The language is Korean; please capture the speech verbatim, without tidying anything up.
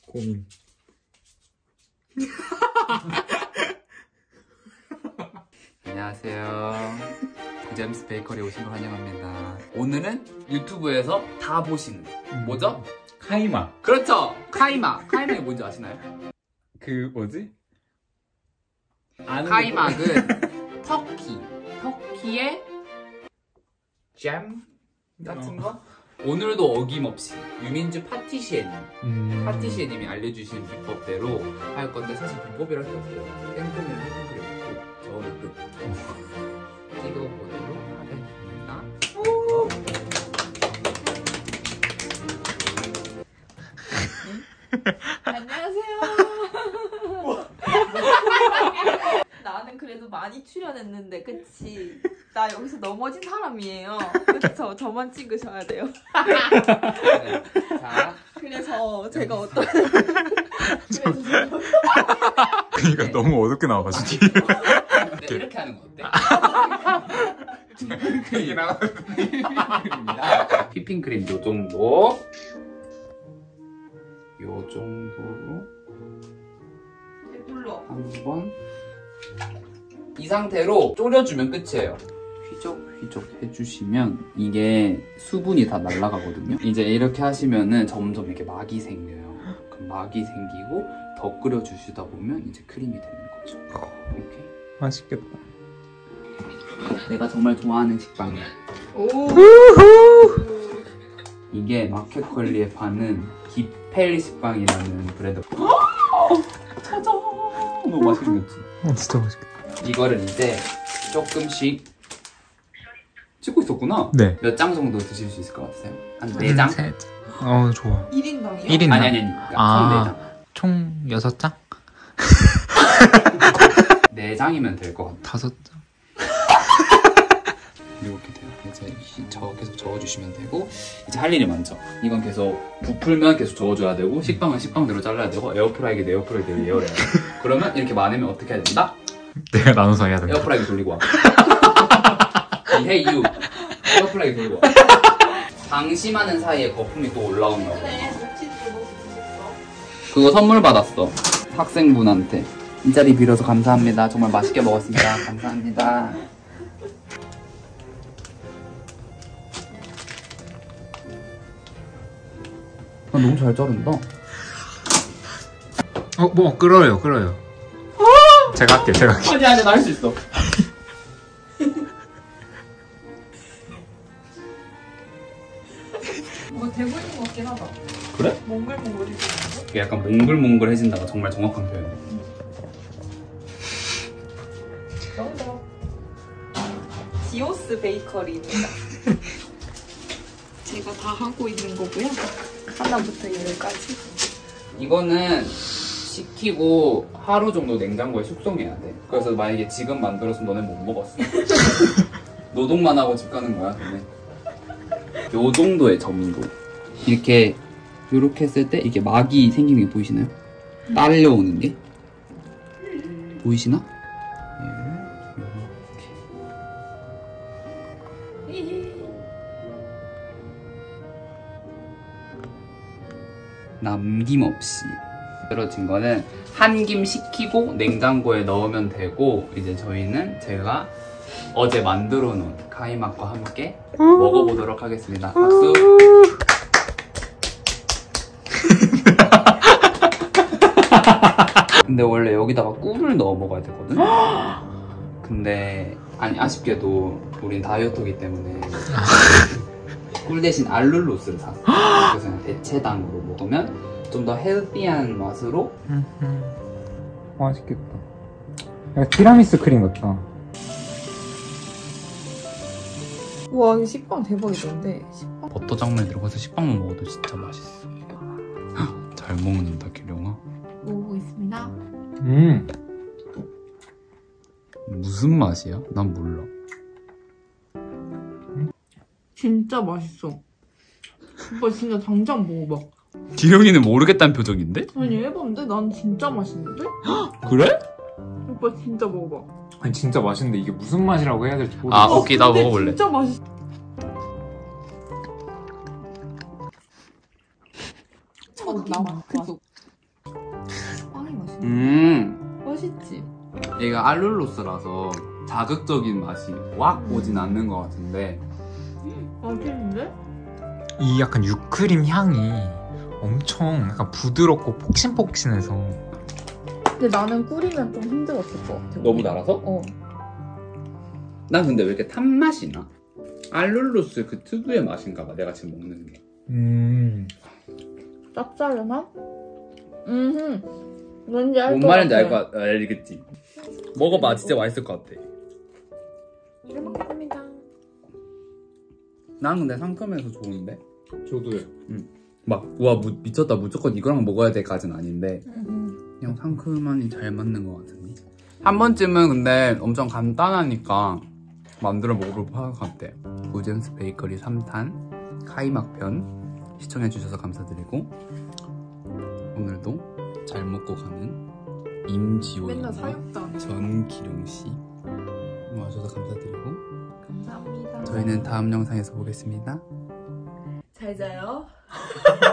고민. 안녕하세요. 제임스 베이커리에 오신 걸 환영합니다. 오늘은 유튜브에서 다 보시는 뭐죠? 카이마. 그렇죠! 카이마. 카이막이 뭔지 아시나요? 그 뭐지? 카이막은 터키. 터키의 잼 같은 거? 어. 오늘도 어김없이 유민주 파티시에님 음... 파티시에님이 알려주신 비법대로 할 건데 사실 비법이랄 게 없어요. 생크림이랑 휘핑크림 있고 저는 끝. 찍어보도록 하겠습니다. 안녕하세요. 나는 그래도 많이 출연했는데 그치? 나 여기서 넘어진 사람이에요. 그래서 저만 찍으셔야 돼요. 네. 자, 그래서 제가 어떤 그래서 그러니까 네. 너무 어둡게 나와가지고. 네, 이렇게 하는 거 어때? 이게 나와. 휘핑크림 요 정도 요 정도로 배불러. 한번 이 상태로 졸여주면 끝이에요. 휘적휘적 해주시면 이게 수분이 다 날아가거든요. 이제 이렇게 하시면은 점점 이렇게 막이 생겨요. 그럼 막이 생기고 더 끓여주시다 보면 이제 크림이 되는 거죠. 이렇게. 맛있겠다. 내가 정말 좋아하는 식빵이야. 오. 이게 마켓컬리에 파는 기펠 식빵이라는 브랜드. 짜잔! 너무 맛있게 생겼지? 어, 진짜 맛있겠다. 이거를 이제 조금씩 찍고 있었구나? 네. 몇 장 정도 드실 수 있을 것 같으세요? 한 네 장? 셋. 어, 좋아. 일 인당이요? 일 인당. 아니 아니 아니 그러니까 아. 총 네 장. 총 여섯 장? 네 장이면 될 것 같아. 다섯 장. 이렇게 돼요. 이제 저 계속 저어주시면 되고 이제 할 일이 많죠. 이건 계속 부풀면 계속 저어줘야 되고 식빵은 식빵대로 잘라야 되고 에어프라이기 에어프라이기를 예열해야 돼. 그러면 이렇게 많으면 어떻게 해야 된다? 내가 나눠서 해야 된다. 에어프라이기 돌리고 와. Hey you. 에어프라이기 돌리고 와. 방심하는 사이에 거품이 또 올라온다고. 그래, 며칠 먹을 수 있었어. 그거 선물 받았어. 학생분한테. 이 자리 빌어서 감사합니다. 정말 맛있게 먹었습니다. 감사합니다. 아, 너무 잘 자른다. 어, 뭐 끓어요, 끓어요. 제가 할게, 제가 할게. 아니 아니 나 할 수 있어. 뭐 대본인 것 같긴 하다. 그래? 몽글몽글해지는 이게 약간 몽글몽글해진다가 정말 정확한 표현이야. 거? 지오스 베이커리입니다. 제가 다 하고 있는 거고요. 하나부터 열까지. 이거는 식히고 하루 정도 냉장고에 숙성해야 돼. 그래서 만약에 지금 만들었으면 너네 못 먹었어. 노동만 하고 집 가는 거야, 너네. 요 정도의 점도. 이렇게 요렇게 했을 때 이게 막이 생기는 게 보이시나요? 딸려오는 게 보이시나? 남김없이 떨어진 거는 한 김 식히고 냉장고에 넣으면 되고 이제 저희는 제가 어제 만들어 놓은 카이막과 함께 먹어보도록 하겠습니다. 박수! 근데 원래 여기다가 꿀을 넣어 먹어야 되거든? 근데 아니 아쉽게도 우린 다이어트이기 때문에 꿀 대신 알룰로스를 샀어. 그래서 그냥 대체당으로 먹으면 좀 더 헬시한 맛으로. 맛있겠다. 야, 티라미수 크림 같다. 와, 이 식빵 대박이던데. 식빵. 버터 장면에 들어가서 식빵만 먹어도 진짜 맛있어. 잘 먹는다 기룡아. 먹고 있습니다. 음. 무슨 맛이야? 난 몰라. 진짜 맛있어. 오빠 진짜 당장 먹어봐. 기룡이는 모르겠다는 표정인데? 아니 해봤는데 난 진짜 맛있는데? 그래? 오빠 진짜 먹어봐. 아니 진짜 맛있는데 이게 무슨 맛이라고 해야 될지 모르겠어. 아 오케이 나 근데 먹어볼래. 진짜 맛있어. 어, 나와. 계속. 빵이 맛있네. 음 맛있지? 얘가 알룰로스라서 자극적인 맛이 확 오진 않는 것 같은데 맛있는데? 이 약간 유크림 향이 엄청 약간 부드럽고 폭신폭신해서. 근데 나는 꿀이면 좀 힘들었을 것 같아. 너무 달아서? 어. 난 근데 왜 이렇게 탄 맛이 나? 알룰로스 그 특유의 맛인가 봐 내가 지금 먹는 게. 음. 짭짤한? 음. 뭔지 알 뭔 것 말인지 같아. 알 거 알겠지? 먹어봐 진짜 맛있을 것 같아. 잘 먹겠습니다. 난 근데 상큼해서 좋은데? 저도요. 막 우와 무, 미쳤다 무조건 이거랑 먹어야 될까지는 아닌데 음. 그냥 상큼하니 잘 맞는 것 같은데 한 번쯤은 근데 엄청 간단하니까 만들어 먹어볼 것 같아. 우젠스 베이커리 삼 탄 카이막편 시청해주셔서 감사드리고 오늘도 잘 먹고 가는 임지호 맨날 사육당. 전기룡씨 와주셔서 감사드리고 감사합니다. 저희는 다음 영상에서 보겠습니다. 잘 자요.